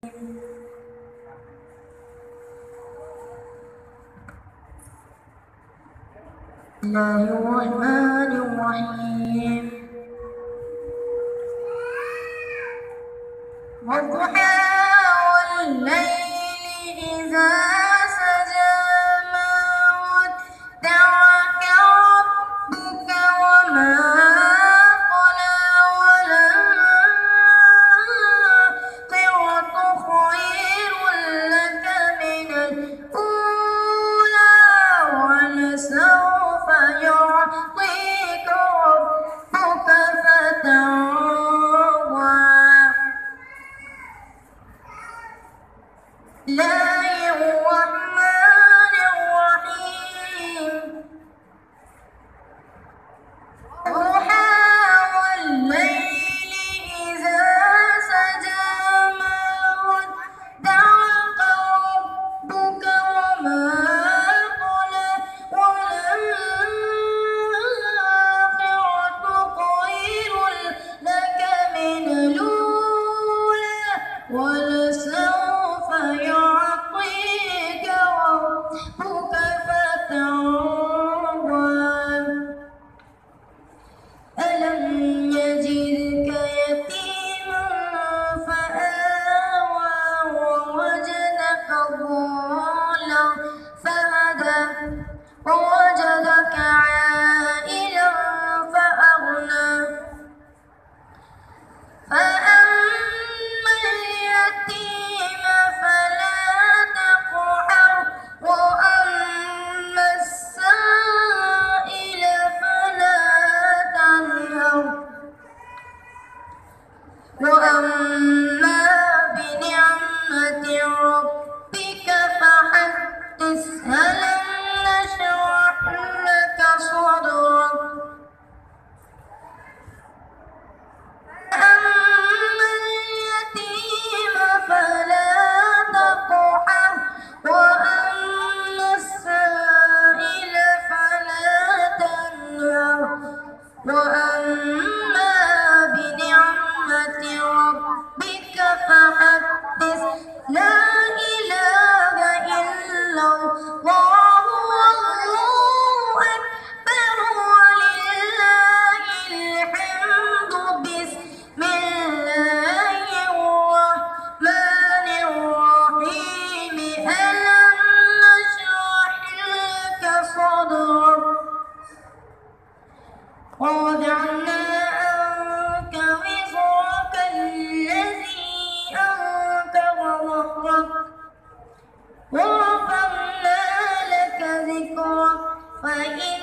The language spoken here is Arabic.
الله الرحمن الرحيم والضحى والليل إذا سجى ما ودعك ربك وما قلى وللآخرة خير لك من الأولى ولسوف يعطيك ربك فترضى الله الرحمن الرحيم والضحى والليل إذا سجى ما ودعك ربك وما قلى وللآخرة خير لك من الأولى ولسوف يعطيك ربك فترضى ألم يجدك يتيما فآوى ووجدك ضالا فهدى ووجدك عائلا فأغنى فأما اليتيم فلا تقهر وأما السائل فلا تنهر وأما بنعمة ربك فحدث ألم نشرح لك صدرك أما اليتيم فلا تقهر وأما السائل فلا تنهر وأما بنعمة ربك فحدث لا إله إلا الله والله أكبر ولله الحمد بسم الله الرحمن الرحيم ألم نشرح لك صدرك ووضعنا عنك وزرك الذي أنقض ظهرك ورفعنا لك ذكرك فإن